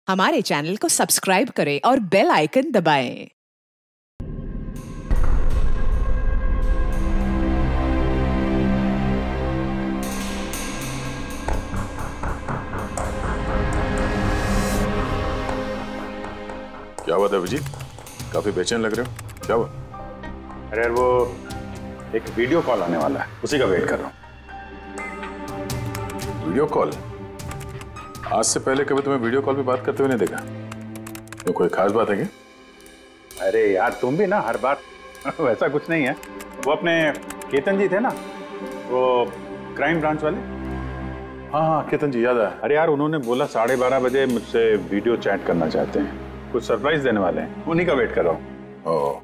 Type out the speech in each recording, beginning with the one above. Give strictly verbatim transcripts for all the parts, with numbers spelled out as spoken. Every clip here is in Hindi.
हमारे चैनल को सब्सक्राइब करें और बेल आइकन दबाएं। क्या हुआ था अभिजीत? काफी बेचैन लग रहे हो, क्या हुआ? अरे यार वो एक वीडियो कॉल आने वाला है, उसी का वेट कर रहा हूँ। Video call? आज से पहले कभी तुम्हें वीडियो कॉल पे बात करते हुए नहीं देखा। तो कोई खास बात है क्या? अरे यार तुम भी ना हर बार वैसा कुछ नहीं है। वो अपने केतन जी थे ना, वो क्राइम ब्रांच वाले। हाँ हाँ केतन जी, याद आया। अरे यार उन्होंने बोला साढ़े बारह बजे मुझसे वीडियो चैट करना चाहते हैं, कुछ सरप्राइज देने वाले हैं, उन्हीं का वेट कर रहा हूँ। ओह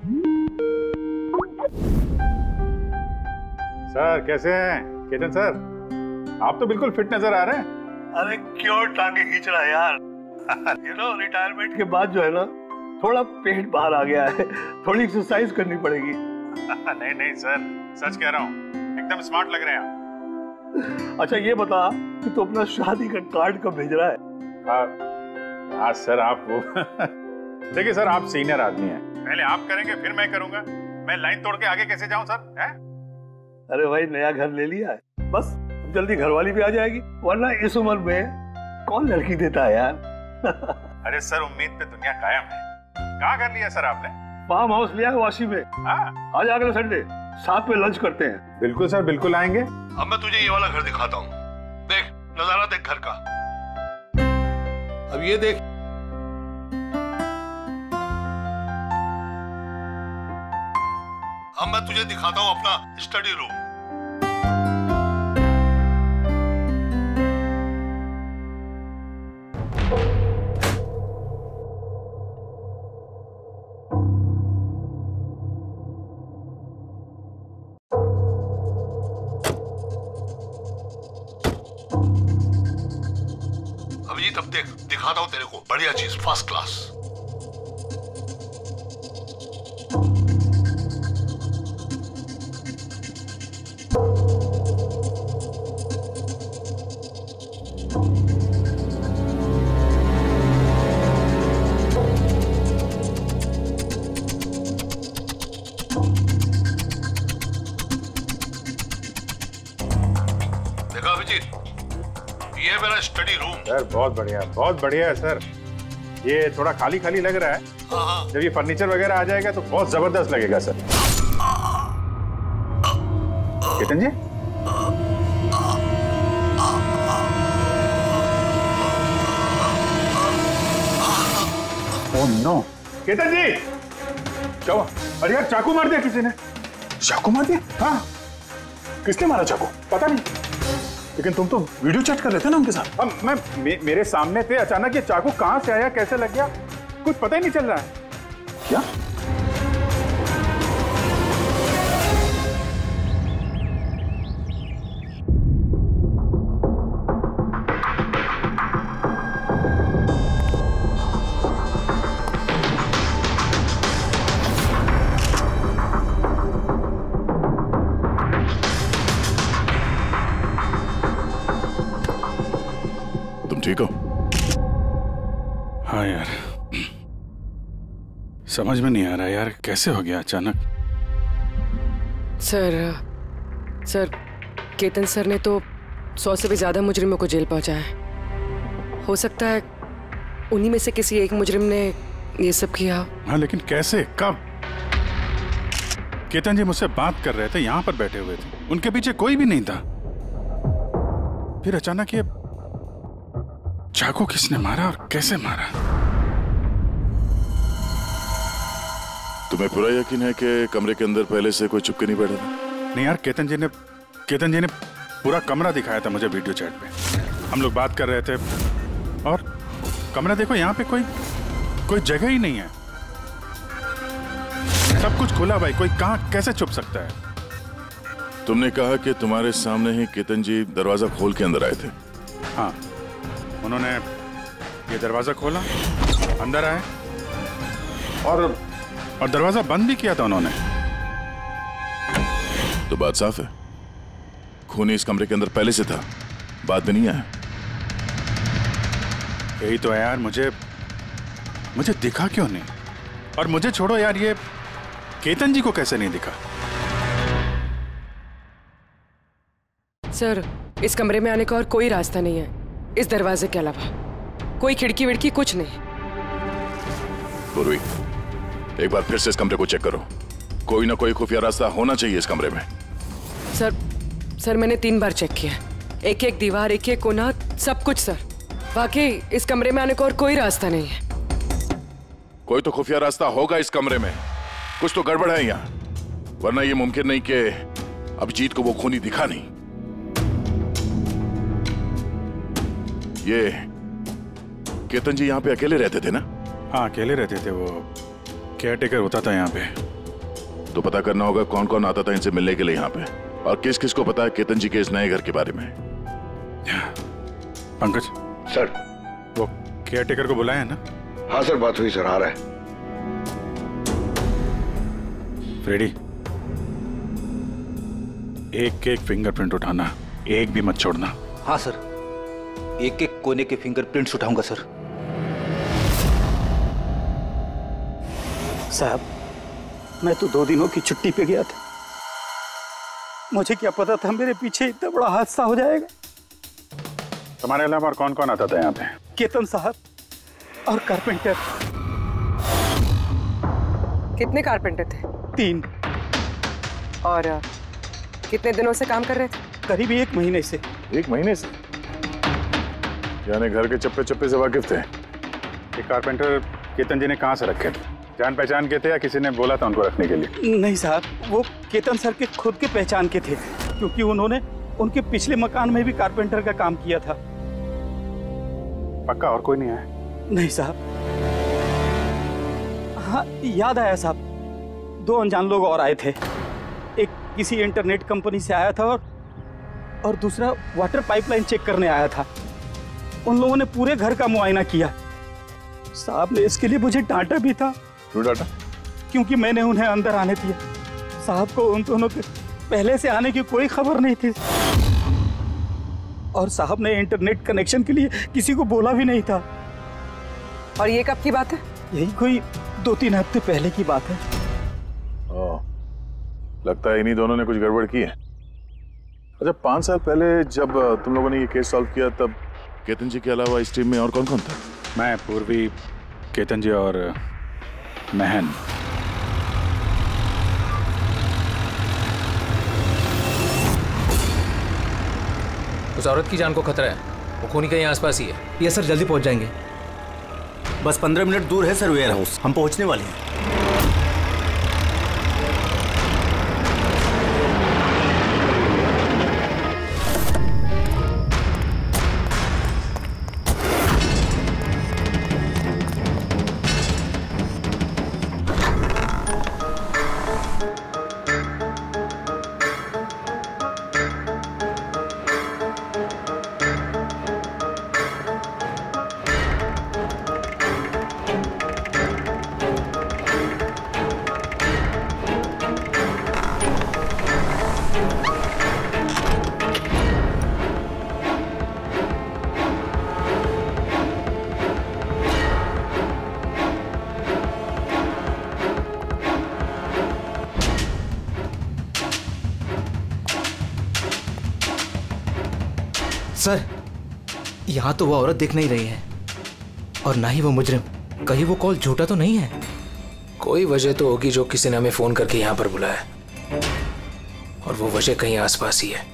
सर कैसे हैं केतन सर? आप तो बिल्कुल फिट नजर आ रहे हैं। अरे क्यों टांगे खींच रहा है यार? यू नो रिटायरमेंट के बाद जो है ना, थोड़ा पेट बाहर आ गया है, थोड़ी एक्सरसाइज करनी पड़ेगी। नहीं नहीं सर, सच कह रहा हूँ, एकदम स्मार्ट लग रहे हैं आप। अच्छा ये बता कि तू अपना शादी का कार्ड कब भेज रहा है? हाँ सर आप वो देखिए सर, आप सीनियर आदमी हैं, पहले आप करेंगे फिर मैं करूंगा। मैं लाइन तोड़ के आगे कैसे जाऊं सर? है? अरे भाई नया घर ले लिया है, बस जल्दी घरवाली भी आ जाएगी, वरना इस उम्र में कौन लड़की देता है यार। अरे सर उम्मीद पे दुनिया कायम है। कहाँ कर लिया सर आपने? फार्म हाउस लिया है वाशी में। हाँ आज अगले संडे साथ में लंच करते हैं। बिल्कुल सर, बिल्कुल आएंगे। अब मैं तुझे ये वाला घर दिखाता हूँ, देख नजारा देख घर का। अब ये देख, अब मैं तुझे दिखाता हूँ अपना स्टडी रूम। अभिजीत अब देख, दिखाता हूँ तेरे को बढ़िया चीज, फर्स्ट क्लास। देखा अभिजीत, ये है मेरा स्टडी रूम। सर बहुत बढ़िया, बहुत बढ़िया है सर। ये थोड़ा खाली खाली लग रहा है, हाँ हाँ। जब ये फर्नीचर वगैरह आ जाएगा तो बहुत जबरदस्त लगेगा sir. Ketan ji, oh no, Ketan ji क्या हुआ? अरे यार चाकू मार दिया किसी ने। चाकू मार दिया? हाँ किसने मारा चाकू? पता नहीं, लेकिन तुम तो वीडियो चैट कर रहे थे ना उनके साथ। अब मैं मे, मेरे सामने थे, अचानक ये चाकू कहां से आया, कैसे लग गया, कुछ पता ही नहीं चल रहा है। क्या? ठीक हो? हाँ यार, समझ में नहीं आ रहा यार, कैसे हो गया अचानक। सर सर केतन सर ने तो सौ से भी ज्यादा मुजरिमों को जेल पहुंचाया है। हो सकता है उन्हीं में से किसी एक मुजरिम ने ये सब किया। हाँ लेकिन कैसे, कब? केतन जी मुझसे बात कर रहे थे, यहाँ पर बैठे हुए थे, उनके पीछे कोई भी नहीं था। फिर अचानक ये चाकू किसने मारा और कैसे मारा? तुम्हें पूरा यकीन है कि कमरे के अंदर पहले से कोई चुपके नहीं बैठा था? नहीं यार, केतन जी ने केतन जी ने पूरा कमरा दिखाया था मुझे वीडियो चैट पे। हम लोग बात कर रहे थे और कमरा देखो, यहाँ पे कोई कोई जगह ही नहीं है, सब कुछ खुला भाई, कोई कहाँ कैसे छुप सकता है? तुमने कहा कि तुम्हारे सामने ही केतन जी दरवाजा खोल के अंदर आए थे। हाँ, उन्होंने ये दरवाजा खोला, अंदर आए और और दरवाजा बंद भी किया था उन्होंने। तो बात साफ है, खूनी इस कमरे के अंदर पहले से था, बाद में नहीं आया। यही तो है यार, मुझे मुझे दिखा क्यों नहीं? और मुझे छोड़ो यार, ये केतन जी को कैसे नहीं दिखा? सर, इस कमरे में आने का और कोई रास्ता नहीं है इस दरवाजे के अलावा। कोई खिड़की विड़की कुछ नहीं। पूर्वी, एक बार फिर से इस कमरे को चेक करो। कोई ना कोई खुफिया रास्ता होना चाहिए इस कमरे में। सर सर मैंने तीन बार चेक किया, एक एक दीवार, एक एक कोना, सब कुछ सर। वाकई इस कमरे में आने का और कोई रास्ता नहीं है। कोई तो खुफिया रास्ता होगा इस कमरे में। कुछ तो गड़बड़ है यहाँ, वरना ये मुमकिन नहीं कि अभिजीत को वो खूनी दिखा नहीं। ये केतन जी यहाँ पे अकेले रहते थे ना? हाँ, अकेले रहते थे। वो केयर टेकर होता था यहाँ पे। तो पता करना होगा कौन कौन आता था इनसे मिलने के लिए यहाँ पे, और किस किस को पता है केतन जी के इस नए घर के बारे में। पंकज सर, वो केयर टेकर को बुलाया है ना? हाँ सर, बात हुई सर, आ रहा है। फ्रेडी, एक एक फिंगरप्रिंट उठाना, एक भी मत छोड़ना। हाँ सर, एक एक कोने के फिंगरप्रिंट्स उठाऊंगा सर। साहब, मैं तो दो दिनों की छुट्टी पे गया था। मुझे क्या पता था मेरे पीछे इतना बड़ा हादसा हो जाएगा। तुम्हारे अलावा और कौन कौन आता था यहाँ पे? केतन साहब और कारपेंटर। कितने कारपेंटर थे? तीन। और कितने दिनों से काम कर रहे थे? करीब एक महीने से। एक महीने से? यानी घर के चप्पे चप्पे से वाकिफ थे। ये कारपेंटर केतन जी ने कहाँ से रखे थे? जान पहचान के थे या किसी ने बोला था उनको रखने के लिए? नहीं साहब, वो केतन सर के खुद के पहचान के थे, क्योंकि उन्होंने उनके पिछले मकान में भी कारपेंटर का काम किया था। पक्का और कोई नहीं आया? नहीं साहब। हाँ, याद आया साहब, दो अनजान लोग और आए थे। एक किसी इंटरनेट कंपनी से आया था और और दूसरा वाटर पाइपलाइन चेक करने आया था। उन लोगों ने पूरे घर का मुआयना किया। साहब ने इसके लिए मुझे डांटा भी था। क्यों डांटा? क्योंकि मैंने उन्हें अंदर आने दिया। साहब को उन दोनों के पहले से आने की कोई खबर नहीं थी, और साहब ने इंटरनेट कनेक्शन के लिए किसी को बोला भी नहीं था। और ये कब की बात है? यही कोई दो तीन हफ्ते पहले की बात है। ओ, लगता है इन्हीं दोनों ने कुछ गड़बड़ की है। अच्छा, पांच साल पहले जब तुम लोगों ने ये केस सॉल्व किया, तब केतन जी के अलावा इस टीम में और कौन कौन था? मैं, पूर्वी, केतन जी और महन। उस औरत की जान को खतरा है, वो खूनी कहीं आसपास ही है। ये सर, जल्दी पहुंच जाएंगे। बस पंद्रह मिनट दूर है सर वेयर हाउस, हम पहुंचने वाले हैं। सर, यहाँ तो वो औरत दिख नहीं रही है, और ना ही वो मुजरिम। कहीं वो कॉल झूठा तो नहीं है? कोई वजह तो होगी जो किसी ने हमें फोन करके यहाँ पर बुलाया, और वो वजह कहीं आसपास ही है।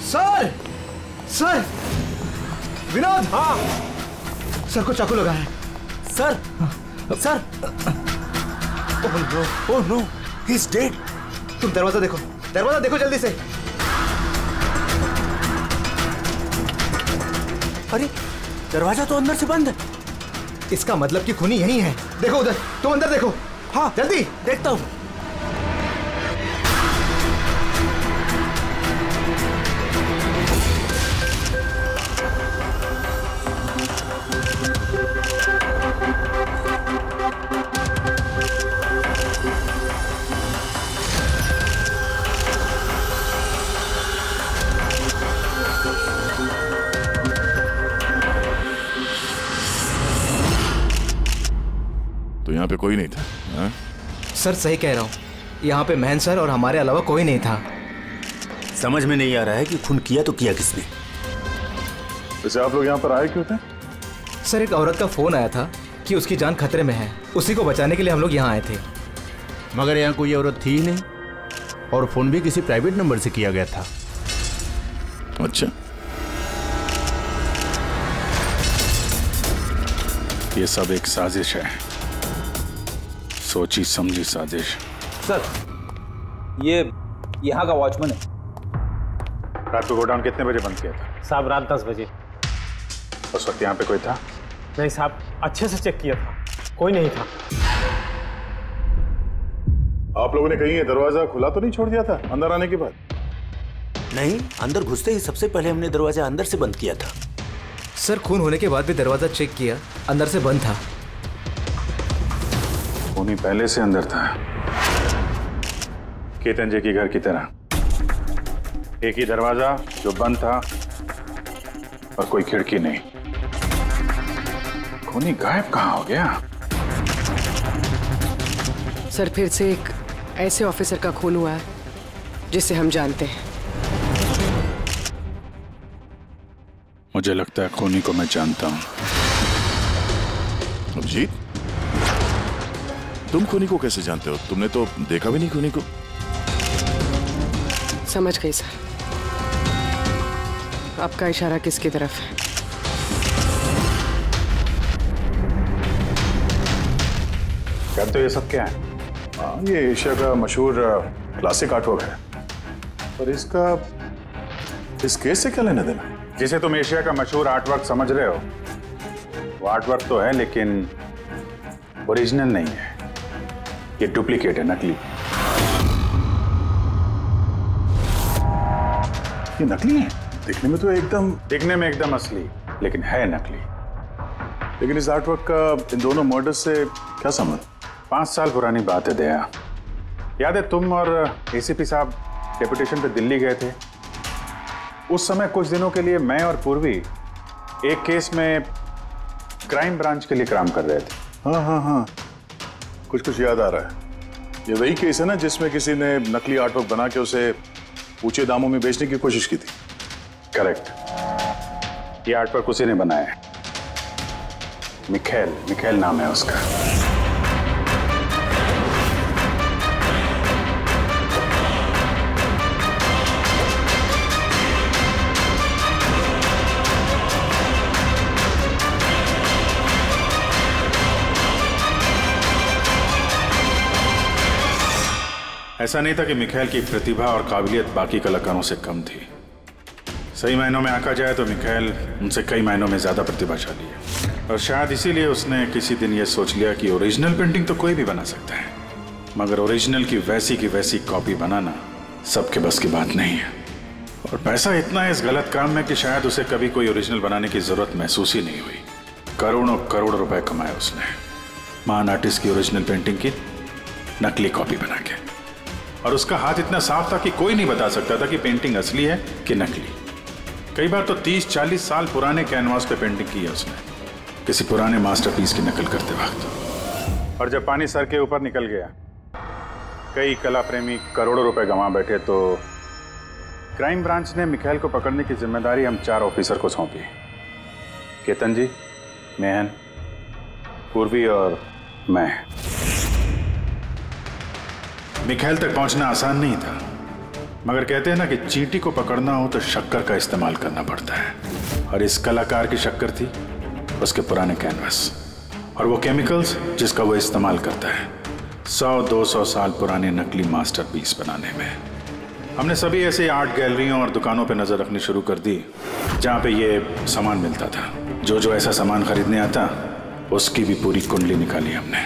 Sir sir Vinod. हाँ सर को चाकू लगा है। Sir sir oh no oh no he is dead. तुम दरवाजा देखो, दरवाजा देखो जल्दी से। अरे दरवाजा तो अंदर से बंद है। इसका मतलब कि खूनी यही है। देखो उधर, तुम अंदर देखो। हाँ जल्दी। देखता हूं। तो यहाँ पे कोई नहीं था? हा? सर सही कह रहा हूँ, यहाँ पे महन सर और हमारे अलावा कोई नहीं था। समझ में नहीं आ रहा है कि खून किया तो किया किसने। वैसे आप लोग यहाँ पर आए क्यों थे? सर एक औरत का फोन आया था कि उसकी जान खतरे में है, उसी को बचाने के लिए हम लोग यहाँ आए थे। मगर यहाँ कोई औरत थी ही नहीं और फोन भी किसी प्राइवेट नंबर से किया गया था। अच्छा, ये सब एक साजिश है, सोची समझी साजिश। सर ये यहाँ का वॉचमैन है। रात को गोडाउन कितने बजे बंद किया था? साहब रात दस बजे। उस वक्त यहाँ पे कोई था? नहीं साहब, अच्छे से चेक किया था, कोई नहीं था। आप लोगों ने कहीं ये दरवाजा खुला तो नहीं छोड़ दिया था अंदर आने के बाद? नहीं, अंदर घुसते ही सबसे पहले हमने दरवाजा अंदर से बंद किया था। सर खून होने के बाद भी दरवाजा चेक किया, अंदर से बंद था। खूनी पहले से अंदर था, केतन जी के घर की तरह। एक ही दरवाजा जो बंद था और कोई खिड़की नहीं। खूनी गायब कहाँ हो गया? सर फिर से एक ऐसे ऑफिसर का खून हुआ है जिसे हम जानते हैं। मुझे लगता है खूनी को मैं जानता हूं। अभिजीत, तुम खूनी को कैसे जानते हो? तुमने तो देखा भी नहीं खूनी को। समझ गई सर, आपका इशारा किसकी तरफ है? कहते हो ये सब क्या है? हाँ, ये एशिया का मशहूर क्लासिक आर्टवर्क है, पर इसका इस केस से क्या लेना देना? जिसे तुम एशिया का मशहूर आर्टवर्क समझ रहे हो, वो आर्टवर्क तो है लेकिन ओरिजिनल नहीं है। ये डुप्लीकेट है, नकली। ये नकली है? दिखने में तो एकदम दिखने में एकदम असली, लेकिन है नकली। लेकिन इस आर्टवर्क का इन दोनों मर्डर्स से क्या संबंध? पांच साल पुरानी बात है दया। याद है तुम और एसीपी साहब डेपुटेशन पे दिल्ली गए थे? उस समय कुछ दिनों के लिए मैं और पूर्वी एक केस में क्राइम ब्रांच के लिए काम कर रहे थे। हाँ हाँ हाँ, कुछ कुछ याद आ रहा है। ये वही केस है ना जिसमें किसी ने नकली आर्टवर्क बना के उसे ऊंचे दामों में बेचने की कोशिश की थी? करेक्ट। ये आर्टवर्क उसी ने बनाया है। मिखेल, मिखेल नाम है उसका। ऐसा नहीं था कि मिखेल की प्रतिभा और काबिलियत बाकी कलाकारों से कम थी। सही मायनों में आंका जाए तो मिखेल उनसे कई मायनों में ज्यादा प्रतिभाशाली है, और शायद इसीलिए उसने किसी दिन ये सोच लिया कि ओरिजिनल पेंटिंग तो कोई भी बना सकता है, मगर ओरिजिनल की वैसी की वैसी कॉपी बनाना सबके बस की बात नहीं है। और पैसा इतना है इस गलत काम में कि शायद उसे कभी कोई ओरिजिनल बनाने की जरूरत महसूस ही नहीं हुई। करोड़ों करोड़ रुपए कमाए उसने महान आर्टिस्ट की ओरिजिनल पेंटिंग की नकली कॉपी बना के, और उसका हाथ इतना साफ था कि कोई नहीं बता सकता था कि पेंटिंग असली है कि नकली। कई बार तो तीस चालीस साल पुराने कैनवास पे पेंटिंग की है उसने, किसी पुराने मास्टरपीस की नकल करते वक्त। और जब पानी सर के ऊपर निकल गया, कई कला प्रेमी करोड़ों रुपए गंवा बैठे, तो क्राइम ब्रांच ने मिखेल को पकड़ने की जिम्मेदारी हम चार ऑफिसर को सौंपी। केतन जी, मेहन, पूर्वी और मैं। मिखेल तक पहुंचना आसान नहीं था, मगर कहते हैं ना कि चींटी को पकड़ना हो तो शक्कर का इस्तेमाल करना पड़ता है, और इस कलाकार की शक्कर थी उसके पुराने कैनवस और वो केमिकल्स जिसका वो इस्तेमाल करता है सौ दो सौ साल पुराने नकली मास्टरपीस बनाने में। हमने सभी ऐसे आर्ट गैलरियों और दुकानों पे नजर रखनी शुरू कर दी जहाँ पे ये सामान मिलता था। जो जो ऐसा सामान खरीदने आता उसकी भी पूरी कुंडली निकाली हमने।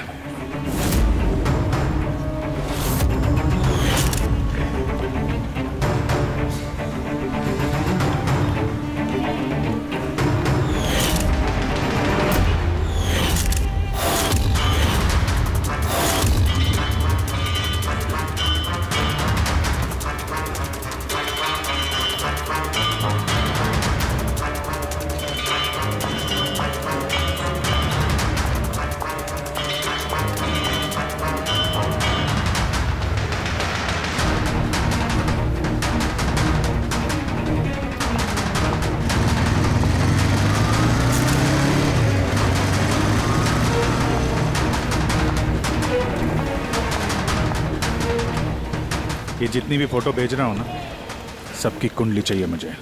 ये जितनी भी फोटो भेज रहा हूं ना, सबकी कुंडली चाहिए मुझे।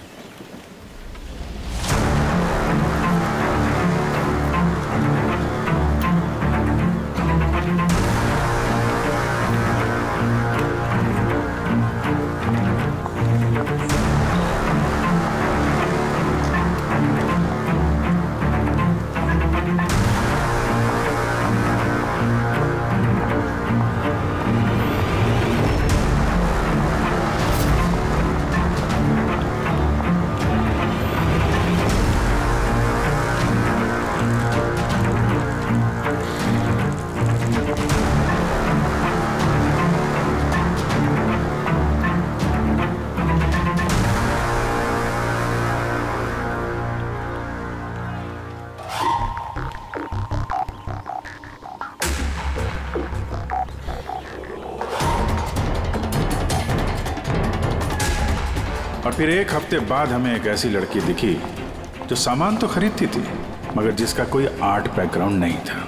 और फिर एक हफ्ते बाद हमें एक ऐसी लड़की दिखी जो सामान तो खरीदती थी मगर जिसका कोई आर्ट बैकग्राउंड नहीं था।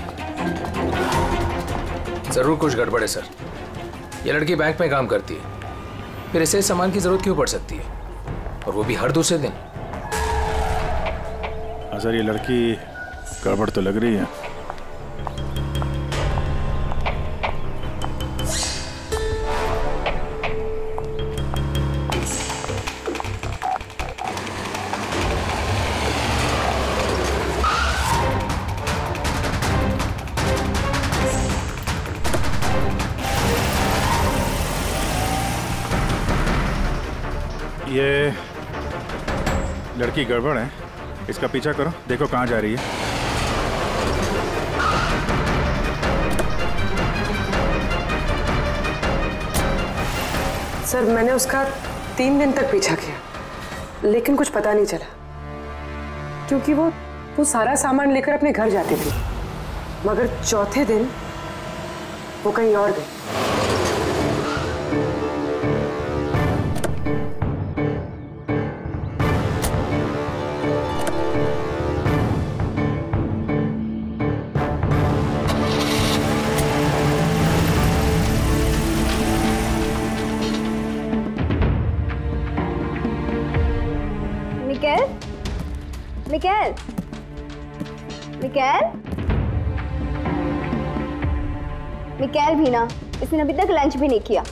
जरूर कुछ गड़बड़ है सर। ये लड़की बैंक में काम करती है, फिर इसे सामान की जरूरत क्यों पड़ सकती है, और वो भी हर दूसरे दिन। सर ये लड़की गड़बड़ तो लग रही है। ये लड़की गड़बड़ है, इसका पीछा करो, देखो कहाँ जा रही है। सर मैंने उसका तीन दिन तक पीछा किया लेकिन कुछ पता नहीं चला, क्योंकि वो वो सारा सामान लेकर अपने घर जाती थी, मगर चौथे दिन वो कहीं और गई। मिकेल, मिकेल, मिकेल, मिकेल भी ना, इसने अभी तक लंच भी नहीं किया।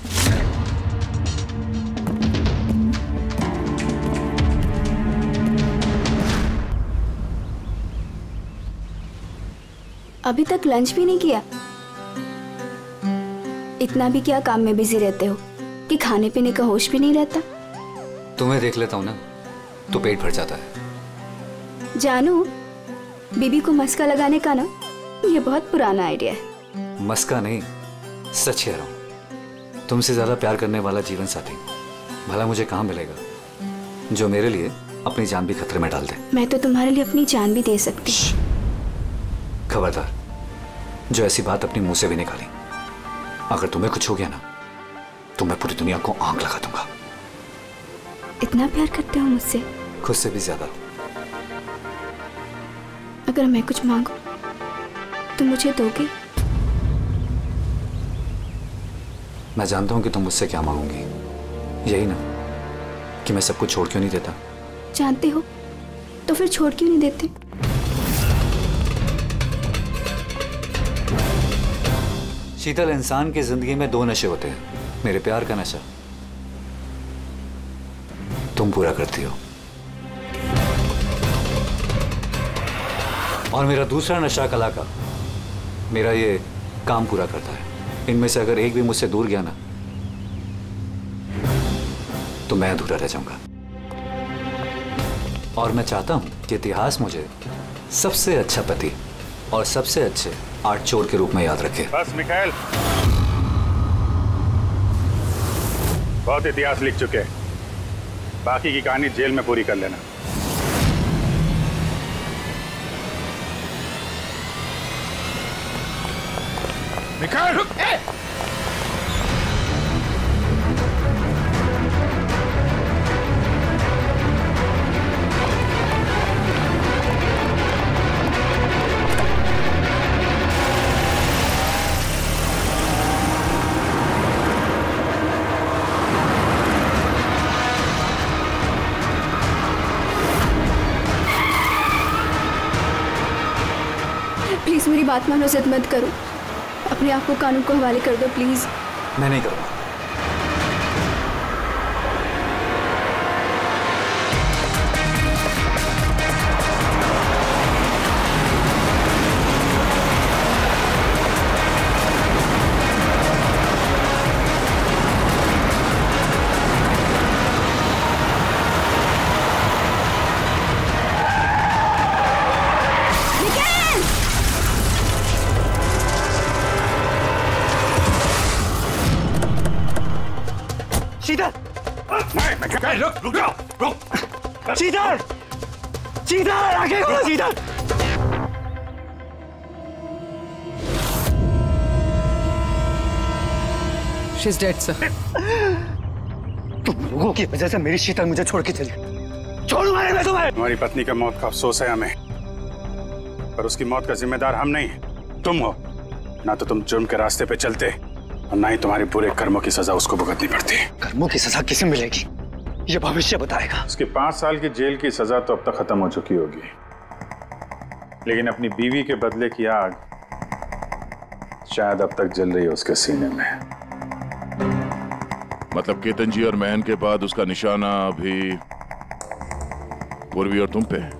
अभी तक लंच भी नहीं किया? इतना भी क्या काम में बिजी रहते हो कि खाने पीने का होश भी नहीं रहता? तुम्हें देख लेता हूँ ना तो पेट भर जाता है। जानू, बीबी को मस्का लगाने का ना ये बहुत पुराना आइडिया है। मस्का नहीं, सच कह रहा हूँ। तुमसे ज्यादा प्यार करने वाला जीवन साथी भला मुझे कहाँ मिलेगा जो मेरे लिए अपनी जान भी खतरे में डाल दे। मैं तो तुम्हारे लिए अपनी जान भी दे सकती। खबरदार, जो ऐसी बात अपने मुंह से भी निकाली। अगर तुम्हें कुछ हो गया ना तो मैं पूरी दुनिया को आंख लगा दूंगा। इतना प्यार करते हो मुझसे? खुद से भी ज्यादा। अगर मैं कुछ मांगू तो मुझे दोगे? मैं जानता हूं कि तुम मुझसे क्या मांगोगी, यही ना? कि मैं सब कुछ छोड़ क्यों नहीं देता। जानते हो तो फिर छोड़ क्यों नहीं देते? शीतल, इंसान की जिंदगी में दो नशे होते हैं, मेरे प्यार का नशा तुम पूरा करती हो, और मेरा दूसरा नशा कला का, मेरा ये काम पूरा करता है। इनमें से अगर एक भी मुझसे दूर गया ना तो मैं अधूरा रह जाऊंगा। और मैं चाहता हूं कि इतिहास मुझे सबसे अच्छा पति और सबसे अच्छे आर्ट चोर के रूप में याद रखे। बस मिखाइल, बहुत इतिहास लिख चुके, बाकी की कहानी जेल में पूरी कर लेना। मिखाइल रुक! प्लीज मेरी बात मानो, जिद मत करो, अपने आप को कानून को हवाले कर दो प्लीज। मैं नहीं करूंगा। शीतल! नहीं, रुक रुक जाओ, रुक! शीतल! शीतल! आगे खोलो शीतल! She's dead, sir. तुम लोगों की वजह से मेरी शीतल मुझे छोड़ के चली। छोड़ूंगा नहीं मैं तुम्हें। तुम्हारी पत्नी का मौत का अफसोस है हमें, पर उसकी मौत का जिम्मेदार हम नहीं, तुम हो। ना तो तुम जुर्म के रास्ते पे चलते और ना ही तुम्हारे बुरे कर्मों की सजा उसको भुगतनी पड़ती। कर्मों की सजा किसे मिलेगी ये भविष्य बताएगा। उसकी पांच साल की जेल की सजा तो अब तक खत्म हो चुकी होगी, लेकिन अपनी बीवी के बदले की आग शायद अब तक जल रही है उसके सीने में। मतलब केतन जी और महन के बाद उसका निशाना अभी पूर्वी और तुम पे।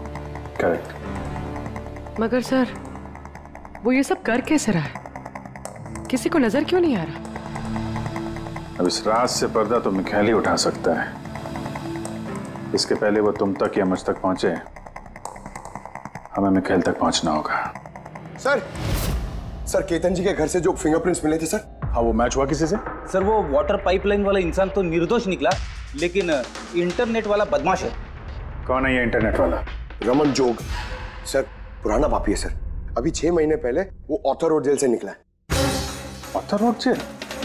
करेक्ट। मगर सर वो ये सब कर कैसे रहा है? किसी को नजर क्यों नहीं आ रहा? अब इस राज से पर्दा तो मिखाइल ही उठा सकता है। इसके पहले वो तुम तक या मुझ तक पहुंचे, हमें मिखाइल तक पहुंचना होगा। सर सर केतन जी के घर से जो फिंगरप्रिंट्स मिले थे सर। हाँ, वो मैच हुआ किसी से? सर वो वाटर पाइपलाइन वाला इंसान तो निर्दोष निकला, लेकिन इंटरनेट वाला बदमाश है। कौन है ये इंटरनेट वाला? रमन जोग सर, पुराना पापी है सर। अभी छह महीने पहले वो ऑथर रोड जेल से निकला है। Arthur road jail?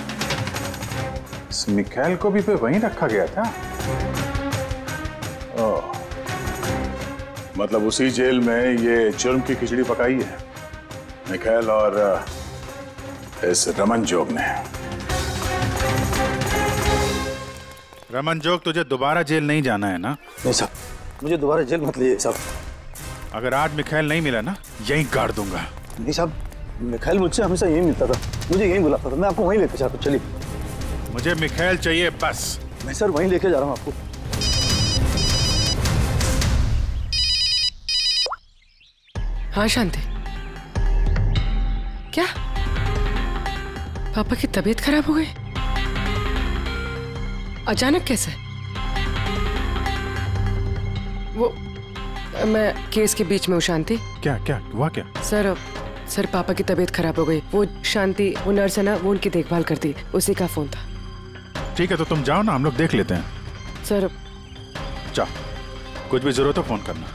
इस मिखाइल को भी पे वहीं रखा गया था। ओह, मतलब उसी जेल में ये जुर्म की खिचड़ी पकाई है मिखाइल और इस रमन जोग ने। रमन जोग, तुझे दोबारा जेल नहीं जाना है ना? नहीं साहब, मुझे दोबारा जेल मत लीजिए साहब। अगर आज मिखाइल नहीं मिला ना, यहीं गाड़ दूंगा। नहीं साहब, मिखाइल मुझसे हमेशा यही मिलता था, मुझे यही बुलाता था, मैं आपको वहीं लेके जाता हूँ। चलिए। मुझे मिखाइल चाहिए बस। मैं सर वहीं लेके जा रहा हूँ आपको। हाँ शांति, क्या पापा की तबीयत खराब हो गई? अचानक कैसे? वो मैं केस के बीच में हूँ शांति। क्या क्या हुआ क्या? सर सर पापा की तबीयत खराब हो गई। वो शांति, वो नर्स है ना, वो उनकी देखभाल करती, उसी का फोन था। ठीक है, तो तुम जाओ ना, हम लोग देख लेते हैं। सर जाओ, कुछ भी जरूरत हो फोन करना।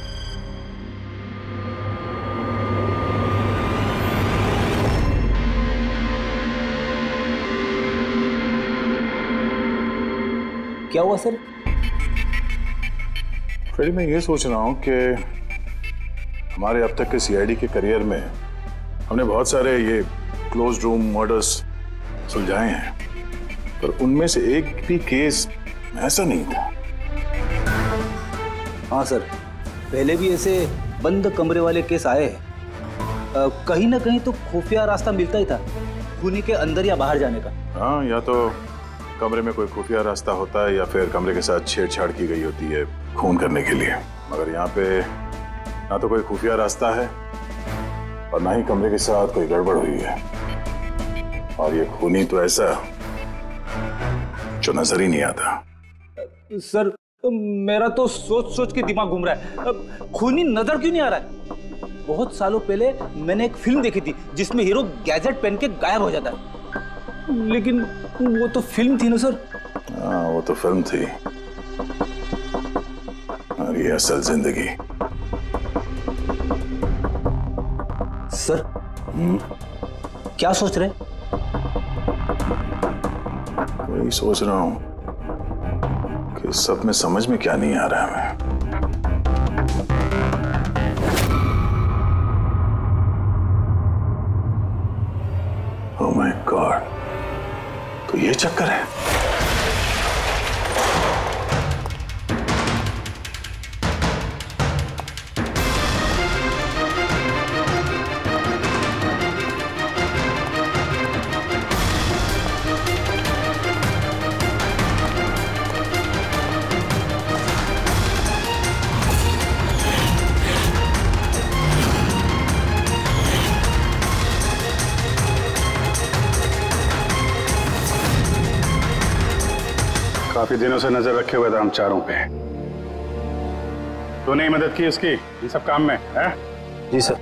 क्या हुआ सर? फिर मैं ये सोच रहा हूँ कि हमारे अब तक के सीआईडी के करियर में हमने बहुत सारे ये क्लोज रूम मर्डर्स सुलझाए हैं, पर उनमें से एक भी केस ऐसा नहीं था। हाँ सर, पहले भी ऐसे बंद कमरे वाले केस आए हैं। कहीं ना कहीं तो खुफिया रास्ता मिलता ही था खूनी के अंदर या बाहर जाने का। हाँ, या तो कमरे में कोई खुफिया रास्ता होता है या फिर कमरे के साथ छेड़छाड़ की गई होती है खून करने के लिए। मगर यहाँ पे ना तो कोई खुफिया रास्ता है और ना ही कमरे के साथ कोई गड़बड़ हुई है। और ये खूनी तो ऐसा जो नजर ही नहीं आता। सर, मेरा तो सोच सोच के दिमाग घूम रहा है। खूनी नजर क्यों नहीं आ रहा है? बहुत सालों पहले मैंने एक फिल्म देखी थी जिसमें हीरो गैजेट पहन के गायब हो जाता है, लेकिन वो तो फिल्म थी ना सर। हाँ, वो तो फिल्म थी और ये असल जिंदगी। सर, क्या सोच रहे? वही सोच रहा हूँ कि सब में समझ में क्या नहीं आ रहा है हमें। ओह माय गॉड, तो ये चक्कर है। काफी दिनों से नजर रखे हुए थे हम चारों पे। तूने ही मदद की उसकी इन सब काम में, है? जी सर।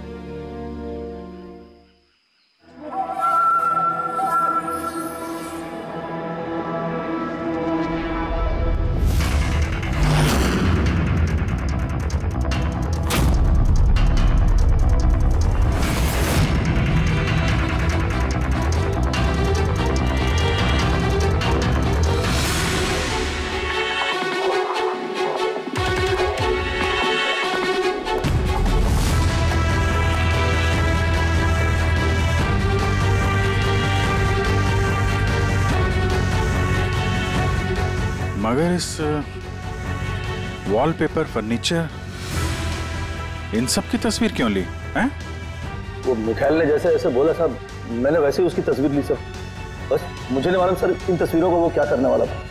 मगर इस वॉलपेपर, फर्नीचर, इन सब की तस्वीर क्यों ली हैं? वो मिखाइल ने जैसे ऐसे बोला साहब, मैंने वैसे ही उसकी तस्वीर ली सर। बस मुझे नहीं मालूम सर इन तस्वीरों को वो क्या करने वाला था।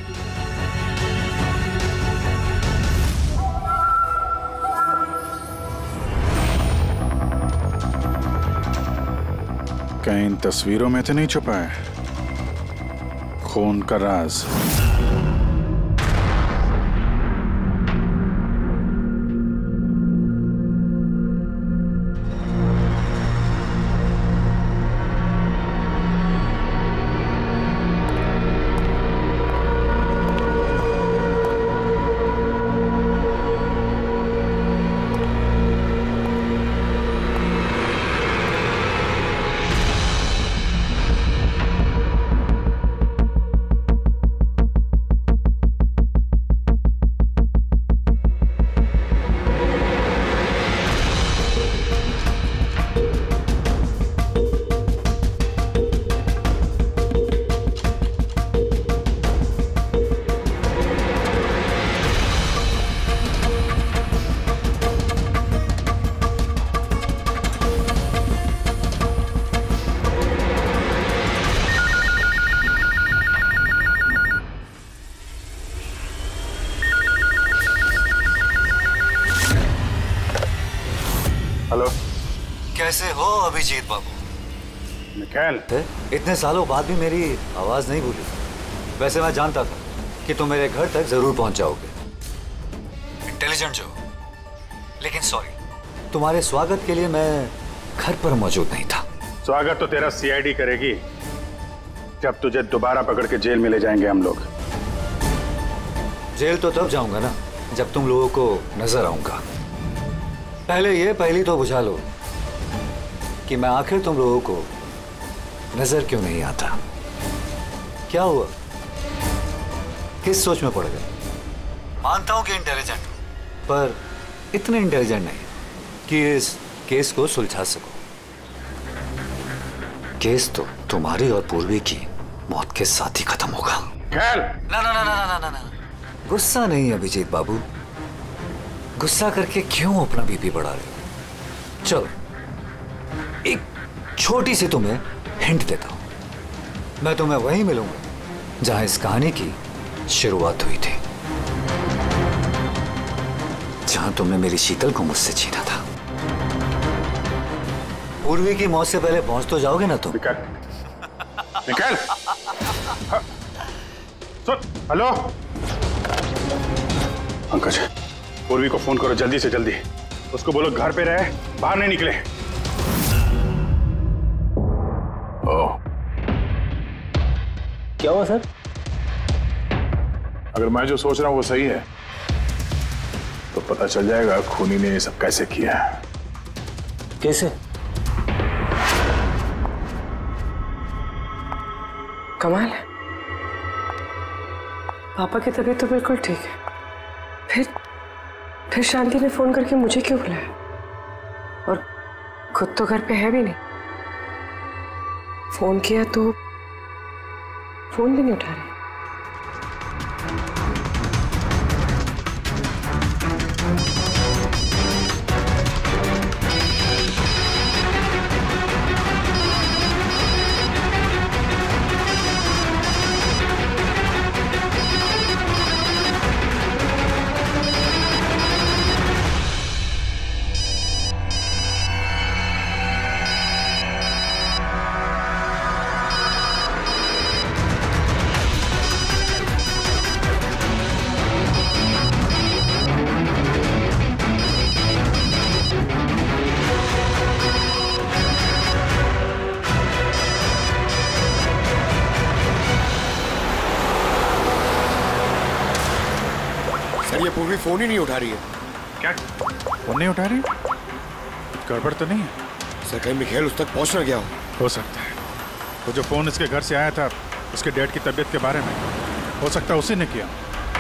कहीं इन तस्वीरों में तो नहीं छुपा है खून का राज? हेलो, कैसे हो अभिजीत बाबू? मिखाइल, इतने सालों बाद भी मेरी आवाज नहीं भूली। वैसे मैं जानता था कि तुम मेरे घर तक जरूर पहुंच जाओगे, इंटेलिजेंट जो। लेकिन सॉरी, तुम्हारे स्वागत के लिए मैं घर पर मौजूद नहीं था। स्वागत तो तेरा सीआईडी करेगी जब तुझे दोबारा पकड़ के जेल में ले जाएंगे हम लोग। जेल तो तब जाऊंगा ना जब तुम लोगों को नजर आऊंगा। पहले ये पहली तो बुझा लो कि मैं आखिर तुम लोगों को नजर क्यों नहीं आता। क्या हुआ, किस सोच में पड़ गए? मानता हूं कि इंटेलिजेंट, पर इतने इंटेलिजेंट नहीं कि इस केस को सुलझा सको। केस तो तुम्हारी और पूर्वी की मौत के साथ ही खत्म होगा। मिखाइल। ना ना ना ना ना ना ना गुस्सा नहीं अभिजीत बाबू, गुस्सा करके क्यों अपना बीपी बढ़ा रहे हो? चलो एक छोटी सी तुम्हें हिंट देता हूं, मैं तुम्हें वहीं मिलूंगा जहां इस कहानी की शुरुआत हुई थी, जहां तुमने मेरी शीतल को मुझसे छीना था। पूर्वी की मौत से पहले पहुंच तो जाओगे ना तुम? मिखाइल, सुन, हेलो पंकज, पूर्वी को फोन करो जल्दी से जल्दी, उसको बोलो घर पे रहे, बाहर नहीं निकले। ओ, क्या हुआ सर? अगर मैं जो सोच रहा हूं वो सही है तो पता चल जाएगा खूनी ने ये सब कैसे किया है। कैसे? कमाल है, पापा की तबीयत तो बिल्कुल ठीक है, फिर फिर शांति ने फोन करके मुझे क्यों बुलाया? और खुद तो घर पे है भी नहीं। फोन किया तो फोन भी नहीं उठा रही। ये पूर्वी फोन ही नहीं उठा रही है। क्या फोन नहीं उठा रही? गड़बड़ तो नहीं है? सर कहीं मिखाइल उस तक पहुंच ना गया हो। हो सकता है, तो जो फोन इसके घर से आया था उसके डैड की तबीयत के बारे में, हो सकता है उसी ने किया।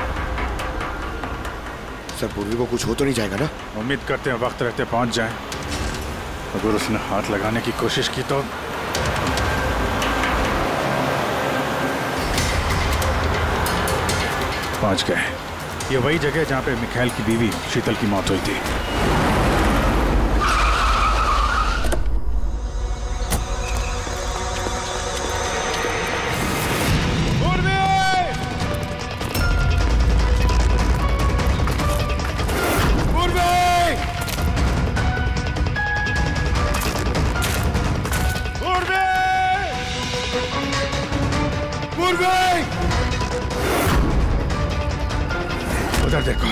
सर पूर्वी को कुछ हो तो नहीं जाएगा ना? उम्मीद करते हैं वक्त रहते पहुंच जाए। अगर उसने हाथ लगाने की कोशिश की तो पहुंच गए। ये वही जगह जहां पे मिखाइल की बीवी शीतल की मौत हुई थी। उधर देखो।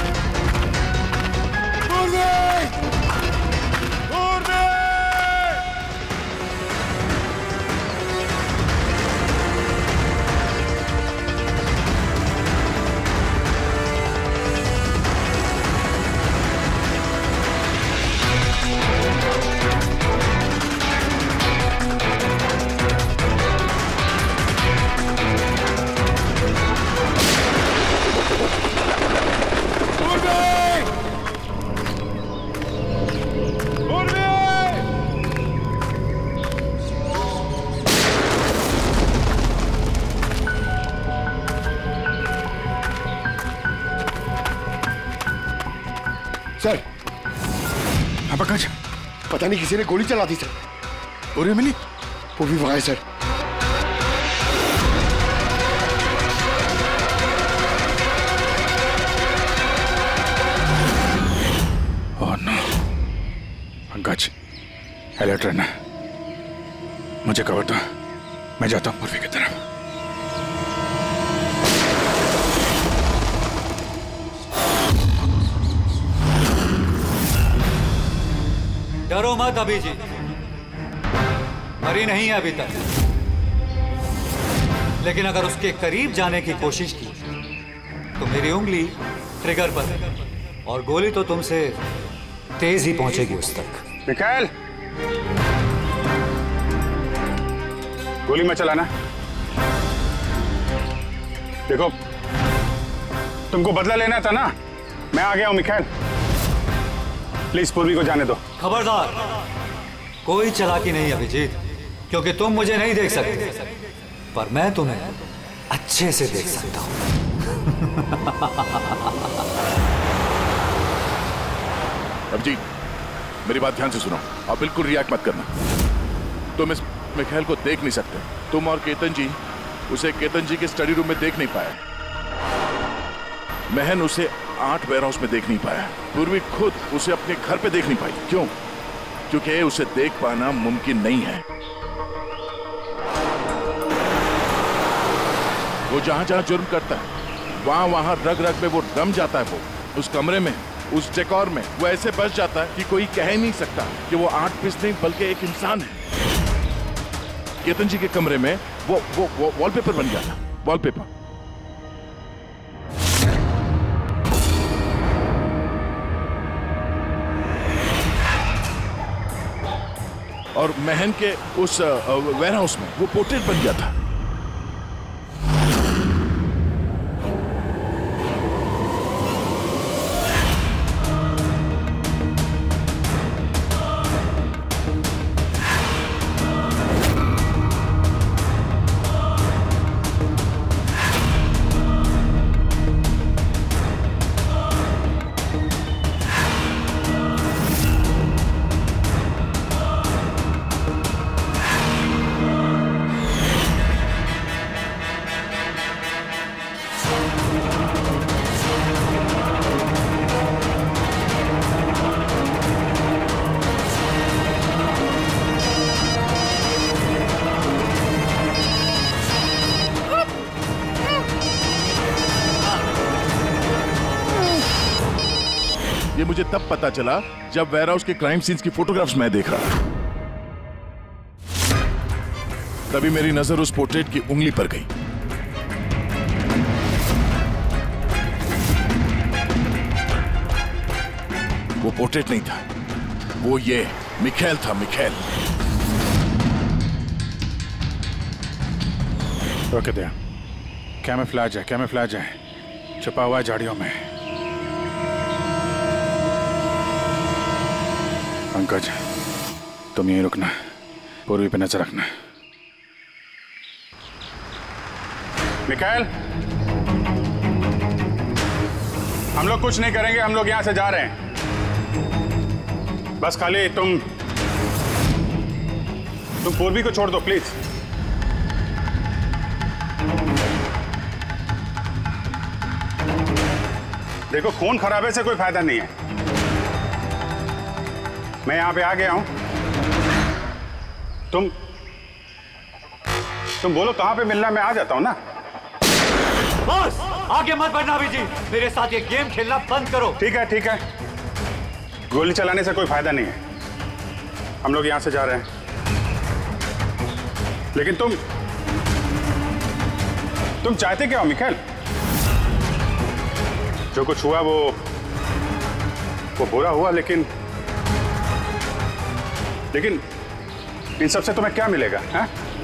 सर हाँ पंकज, पता नहीं किसी ने गोली चला दी सर। पूरी मिली? पूरी वहां है sir. Oh no. Pankaj alert रहना, मुझे खबर दो, मैं जाता हूँ पूर्वी की तरफ। डरो मत अभिजीत, मरी नहीं है अभी तक, लेकिन अगर उसके करीब जाने की कोशिश की तो मेरी उंगली ट्रिगर पर है और गोली तो तुमसे तेज ही पहुंचेगी उस तक। मिखाइल, गोली मत चलाना। देखो, तुमको बदला लेना था ना, मैं आ गया हूं मिखाइल। प्लीज पूर्वी को जाने दो। खबरदार, कोई चालाकी नहीं अभिजीत, क्योंकि तुम मुझे नहीं देख सकते, पर मैं तुम्हें अच्छे से देख सकता हूं। अभिजीत, मेरी बात ध्यान से सुनो और बिल्कुल रिएक्ट मत करना। तुम इस मिखाइल को देख नहीं सकते। तुम और केतन जी उसे केतन जी के स्टडी रूम में देख नहीं पाए। महन उसे आठ वेयर हाउस में देख नहीं पाया। पूर्वी खुद उसे अपने घर पे देख नहीं पाई। क्यों? क्योंकि उसे देख पाना मुमकिन नहीं है। वो जहां जहां जुर्म करता है वहां वहां रग रग में वो रम जाता है। वो उस कमरे में, उस डेकोर में वो ऐसे बस जाता है कि कोई कह नहीं सकता कि वो आठ पीस नहीं बल्कि एक इंसान है। केतन जी के कमरे में वो वो, वो वॉलपेपर बन गया था। वॉलपेपर। और महन के उस वेयर हाउस में वो पोर्ट्रेट बन गया था। ये मुझे तब पता चला जब वेयर हाउस के क्राइम सीन्स की फोटोग्राफ्स मैं देख रहा था। तभी मेरी नजर उस पोर्ट्रेट की उंगली पर गई। वो पोर्ट्रेट नहीं था, वो ये मिखाइल था। मिखाइल। रोके दिया। कैमोफ्लेज है, कैमोफ्लेज है, छुपा हुआ है झाड़ियों में। पंकज, तुम यहीं रुकना, पूर्वी पे नजर रखना। मिखाइल, हम लोग कुछ नहीं करेंगे, हम लोग यहां से जा रहे हैं। बस खाली तुम तुम पूर्वी को छोड़ दो प्लीज। देखो, खून खराबे से कोई फायदा नहीं है। मैं यहां पे आ गया हूं। तुम तुम बोलो कहां पे मिलना, मैं आ जाता हूं ना। बस आगे मत बढ़ना अभिजीत, मेरे साथ ये गेम खेलना बंद करो। ठीक है ठीक है, गोली चलाने से कोई फायदा नहीं है। हम लोग यहां से जा रहे हैं, लेकिन तुम तुम चाहते क्या हो मिखाइल? जो कुछ हुआ वो वो बुरा हुआ, लेकिन लेकिन इन सबसे तुम्हें क्या मिलेगा? है?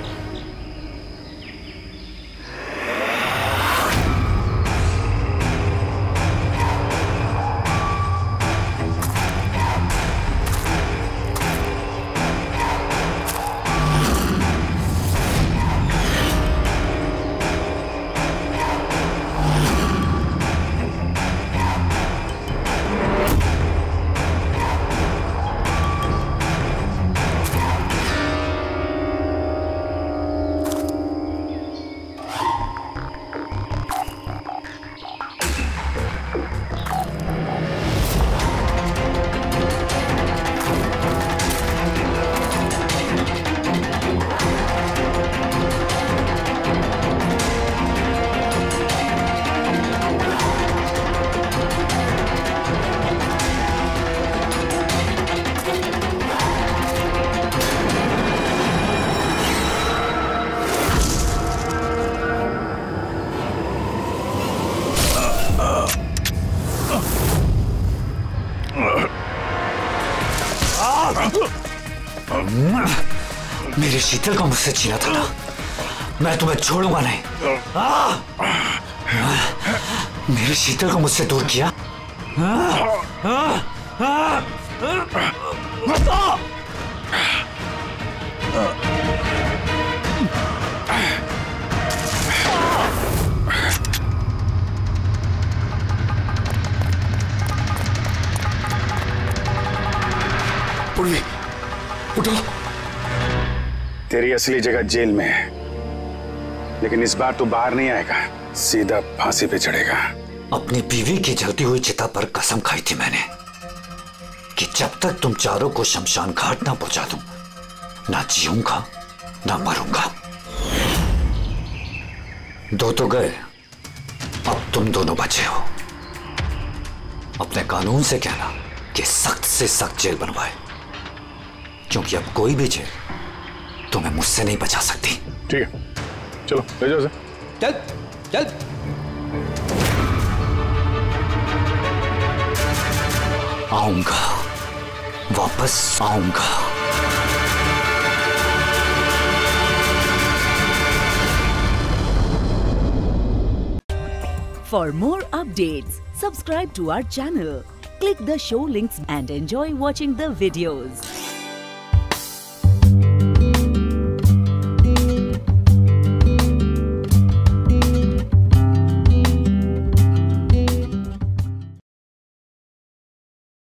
मेरे शीतल को मुझसे छीना था ना, मैं तुम्हें छोड़ूंगा नहीं। आ! मेरे शीतल को मुझसे दूर किया। आ! आ! आ! आ! पूर्वी, उठो। तेरी असली जगह जेल में है, लेकिन इस बार तू बाहर नहीं आएगा, सीधा फांसी पे चढ़ेगा। अपनी बीवी की जलती हुई चिता पर कसम खाई थी मैंने कि जब तक तुम चारों को शमशान घाट ना पहुंचा दूं, ना जीऊंगा ना मरूंगा। दो तो गए, अब तुम दोनों बचे हो। अपने कानून से कहना कि सख्त से सख्त जेल बनवाए, क्योंकि अब कोई भी जेल तुम्हें मुझसे नहीं बचा सकती। ठीक है, चलो ले जाओ। चल चल। आऊंगा, वापस आऊंगा। For more updates, subscribe to our channel, click the show links and enjoy watching the videos.